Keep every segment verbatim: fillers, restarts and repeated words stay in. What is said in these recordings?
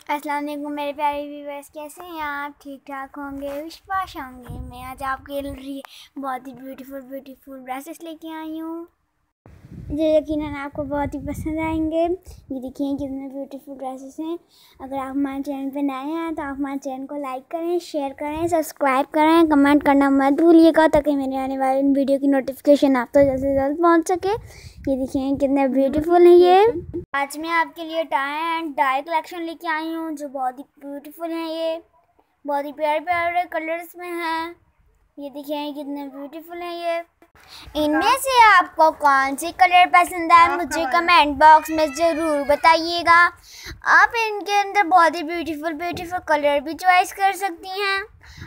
अस्सलाम वालेकुम मेरे प्यारे व्यूअर्स, कैसे हैं आप? ठीक ठाक होंगे, विश्वास होंगे। मैं आज आपके लिए बहुत ही ब्यूटीफुल ब्यूटीफुल ड्रेसेस लेके आई हूँ जो यकीनन आपको बहुत ही पसंद आएंगे। ये देखिए कितने ब्यूटीफुल ड्रेसेस हैं। अगर आप हमारे चैनल पर नए हैं तो आप हमारे चैनल को लाइक करें, शेयर करें, सब्सक्राइब करें, कमेंट करना मत भूलिएगा ताकि मेरे आने वाली वीडियो की नोटिफिकेशन आप तक जल्द से जल्द पहुंच सके। ये देखिए कितने ब्यूटीफुल है। ये आज मैं आपके लिए टाई एंड डाई कलेक्शन लेके आई हूँ जो बहुत ही ब्यूटीफुल है। ये बहुत ही प्यारे प्यारे कलर्स में हैं। ये देखिए कितने ब्यूटीफुल हैं। ये इनमें से आपको कौन सी कलर पसंद आए मुझे कमेंट बॉक्स में ज़रूर बताइएगा। आप इनके अंदर बहुत ही ब्यूटीफुल ब्यूटीफुल कलर भी चॉइस कर सकती हैं।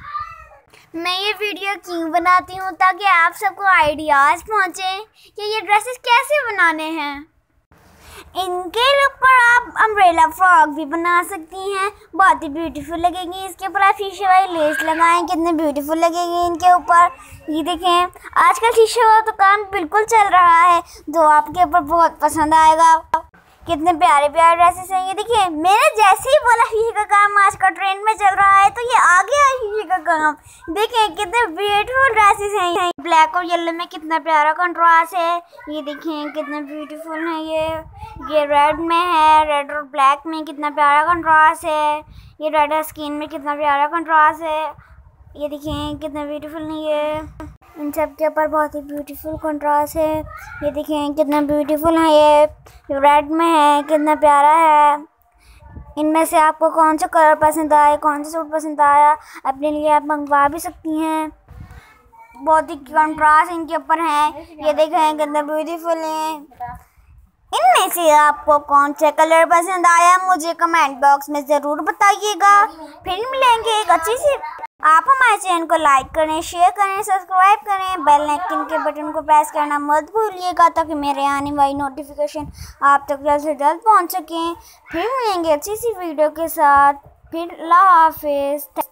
मैं ये वीडियो क्यों बनाती हूँ ताकि आप सबको आइडियाज़ पहुँचे कि ये ड्रेसेस कैसे बनाने हैं। इनके ऊपर आप अम्ब्रेला फ्रॉक भी बना सकती हैं, बहुत ही ब्यूटीफुल लगेगी। इसके ऊपर आप शीशे वाली लेस लगाएं, कितने ब्यूटीफुल लगेगी इनके ऊपर। ये देखें आजकल शीशे वाला तो काम बिल्कुल चल रहा है जो आपके ऊपर बहुत पसंद आएगा। कितने प्यारे प्यारे ड्रेसेस हैं। ये देखिए मैंने जैसे ही बोला शीशे का काम आज का ट्रेंड में चल रहा है तो ये आ गया शीशे का काम। देखें कितने ब्यूटीफुल ड्रेसेस हैं। ब्लैक और येलो में कितना प्यारा कंट्रास्ट है। ये देखें कितने ब्यूटीफुल हैं। ये ये रेड में है, रेड और ब्लैक में कितना प्यारा कंट्रास्ट है। ये रेड और स्किन में कितना प्यारा कंट्रास्ट है। ये देखें कितना ब्यूटीफुल है। ये इन सब के ऊपर बहुत ही ब्यूटीफुल कंट्रास्ट है। ये देखें कितना ब्यूटीफुल है। ये रेड में है, कितना प्यारा है। इनमें से आपको कौन सा कलर पसंद आए, कौन सा सूट पसंद आया, अपने लिए आप मंगवा भी सकती हैं। बहुत ही कंट्रास्ट इनके ऊपर है। ये देखें कितना ब्यूटीफुल है। इनमें से आपको कौन सा कलर पसंद आया मुझे कमेंट बॉक्स में ज़रूर बताइएगा। फिर मिलेंगे एक अच्छी सी। आप हमारे चैनल को लाइक करें, शेयर करें, सब्सक्राइब करें, बेल आइकन के बटन को प्रेस करना मत भूलिएगा ताकि मेरे आने वाली नोटिफिकेशन आप तक जल्द से जल्द पहुंच सकें। फिर मिलेंगे अच्छी सी वीडियो के साथ। फिर अल्लाह हाफिज़।